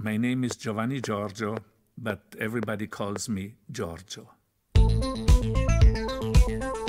my name is Giovanni Giorgio, but everybody calls me Giorgio.